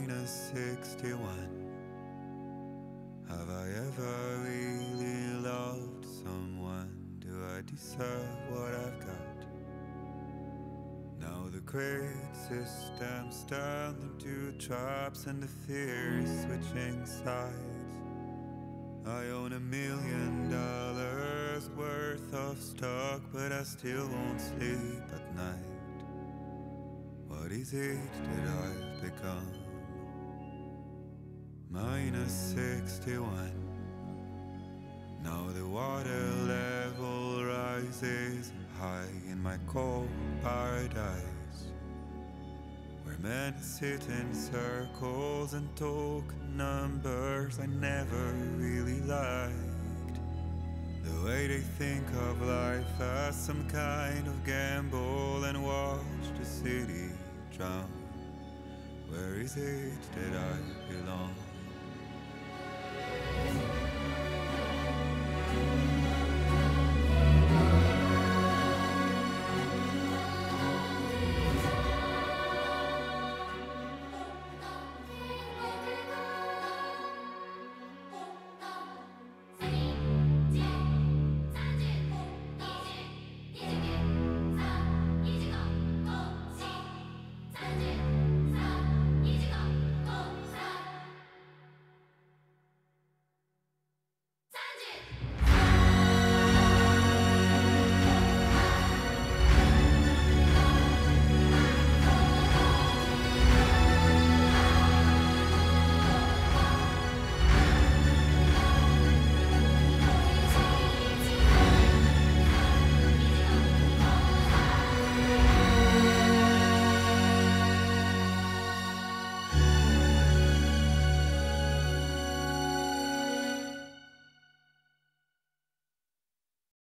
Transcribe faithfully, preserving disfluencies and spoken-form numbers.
minus sixty-one. Have I ever really loved someone? Do I deserve what I've got? Now the great system stand into traps and the fear is switching sides. I own a million dollars worth of stock, but I still won't sleep at night. What is it that I've become? Minus sixty-one. Now the water level rises high in my cold paradise, where men sit in circles and talk numbers I never really liked. The way they think of life as some kind of gamble and watch the city drown. Where is it that I belong?